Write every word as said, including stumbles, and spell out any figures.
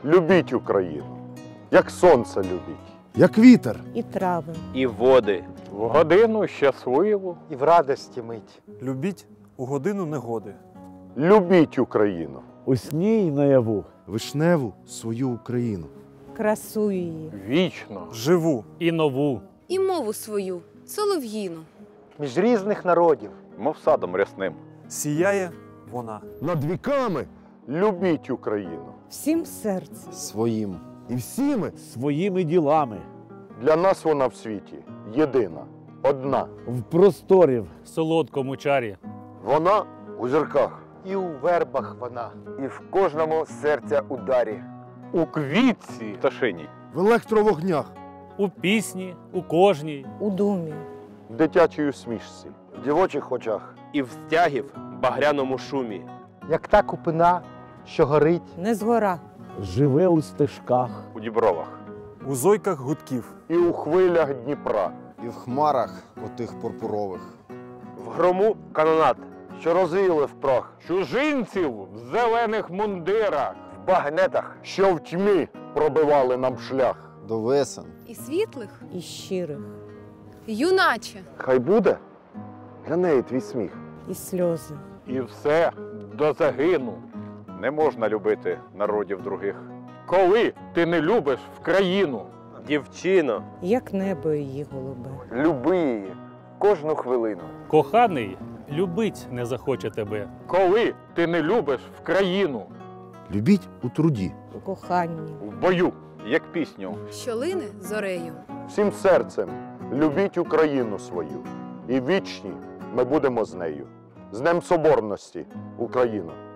Любіть Україну, як сонце любіть. Як вітер. І трави. І води. В годину щасливу. І в радості мить. Любіть у годину негоди. Любіть Україну. У сні й наяву. Вишневу свою Україну. Красу її. Вічно. Живу. І нову. І мову свою, солов'їну. Між різних народів. Мов садом рясним. Сіяє вона. Над віками. Любіть Україну. Всім серцем. Своїм. І всіми. Своїми ділами. Для нас вона в світі єдина, одна. В просторів. Солодкому чарі. Вона у зірках. І у вербах вона. І в кожному серця ударі. У квітці. Пташині. В електровогнях. У пісні, у кожній. У думі. В дитячій усмішці. В дівочих очах. І в стягів багряному шумі. Як та купина, що горить. Не згора. Живе у стежках. У дібровах. У зойках гудків. І у хвилях Дніпра. І в хмарах отих пурпурових. В грому канонат. Що розвіяли в прах. Чужинців в зелених мундирах. В багнетах. Що в тьмі пробивали нам шлях. До весен. І світлих, І щирих. юначе. Хай буде для неї твій сміх. І сльози. І все до загину. Не можна любити народів других. Коли ти не любиш в країну. Дівчино. Як небо її голубе. Люби її кожну хвилину. Коханий любить не захоче тебе. Коли ти не любиш в країну. Любіть у труді. У коханні. В бою. Як пісню. Що лине зорею. Всім серцем любіть Україну свою. І вічні ми будемо з нею. З Днем Соборності, Україно!